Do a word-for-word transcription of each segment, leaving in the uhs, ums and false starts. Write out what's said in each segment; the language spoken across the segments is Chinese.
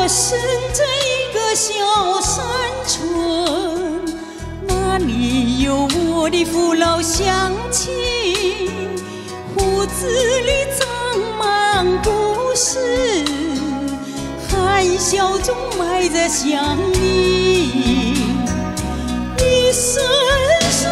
生在一个小山村，那里有我的父老乡亲，胡子里长满故事，含笑中埋着乡音，一声声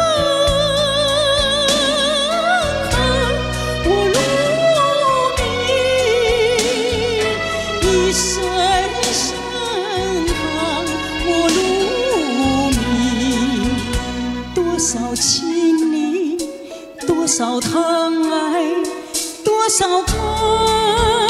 看我入迷，一声声看我入迷，多少亲昵，多少疼爱，多少爱。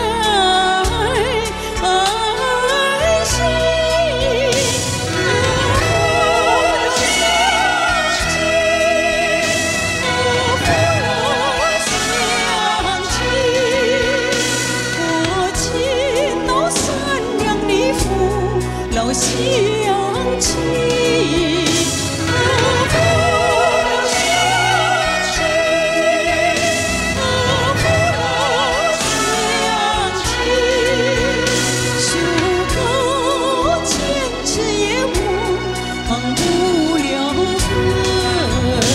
乡亲，父老乡亲，父老乡亲，树高千尺也忘不了根。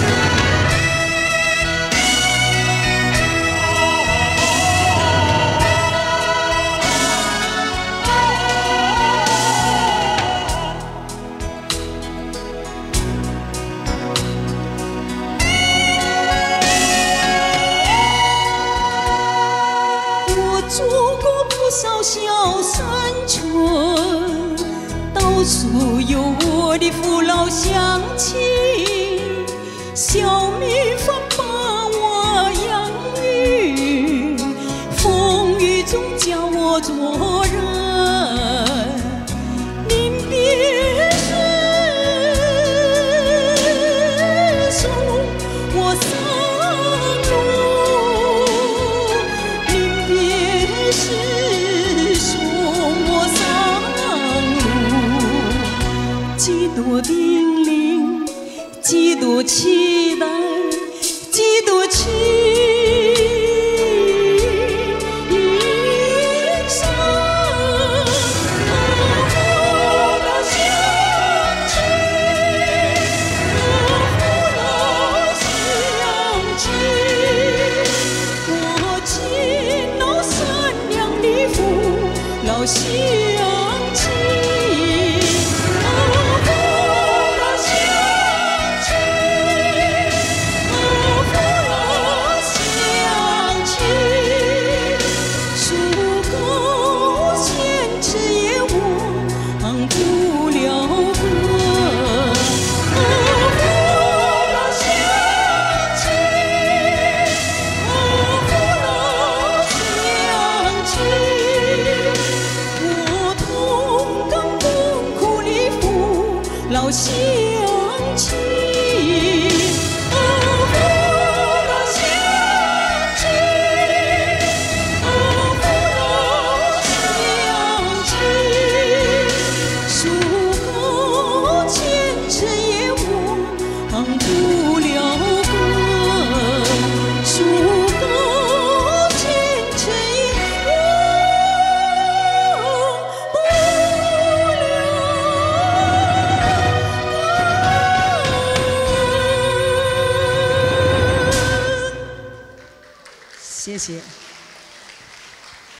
住过不少小山村，到处有我的父老乡亲，小蜜蜂把我养育，风雨中教我做人。临别时送我上路，临别是送我上路，几多叮咛，几多期待，几多情，一生父老乡亲，父老乡亲，我勤劳善良的父老乡亲。 老乡亲，哦，父老乡亲，哦，父老乡亲，树高千尺也忘不了根，树高千尺也忘不了。 谢谢。